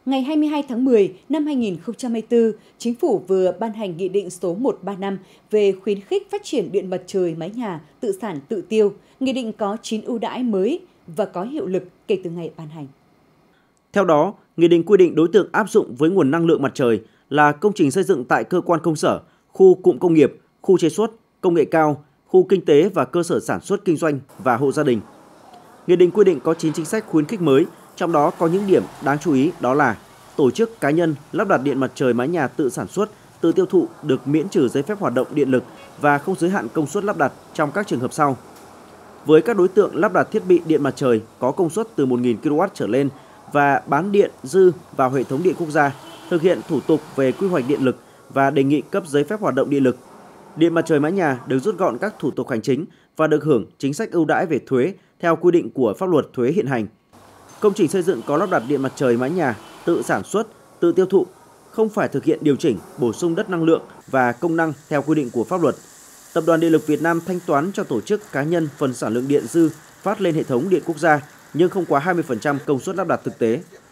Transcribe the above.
Ngày 22 tháng 10 năm 2024, Chính phủ vừa ban hành Nghị định số 135 về khuyến khích phát triển điện mặt trời mái nhà tự sản tự tiêu. Nghị định có 9 ưu đãi mới và có hiệu lực kể từ ngày ban hành. Theo đó, Nghị định quy định đối tượng áp dụng với nguồn năng lượng mặt trời là công trình xây dựng tại cơ quan công sở, khu cụm công nghiệp, khu chế xuất, công nghệ cao, khu kinh tế và cơ sở sản xuất kinh doanh và hộ gia đình. Nghị định quy định có 9 chính sách khuyến khích mới, trong đó có những điểm đáng chú ý đó là tổ chức cá nhân lắp đặt điện mặt trời mái nhà tự sản xuất, tự tiêu thụ được miễn trừ giấy phép hoạt động điện lực và không giới hạn công suất lắp đặt trong các trường hợp sau. Với các đối tượng lắp đặt thiết bị điện mặt trời có công suất từ 1.000 kW trở lên và bán điện dư vào hệ thống điện quốc gia, thực hiện thủ tục về quy hoạch điện lực và đề nghị cấp giấy phép hoạt động điện lực. Điện mặt trời mái nhà được rút gọn các thủ tục hành chính và được hưởng chính sách ưu đãi về thuế theo quy định của pháp luật thuế hiện hành. Công trình xây dựng có lắp đặt điện mặt trời mái nhà tự sản xuất, tự tiêu thụ, không phải thực hiện điều chỉnh, bổ sung đất năng lượng và công năng theo quy định của pháp luật. Tập đoàn Điện lực Việt Nam thanh toán cho tổ chức cá nhân phần sản lượng điện dư phát lên hệ thống điện quốc gia nhưng không quá 20% công suất lắp đặt thực tế.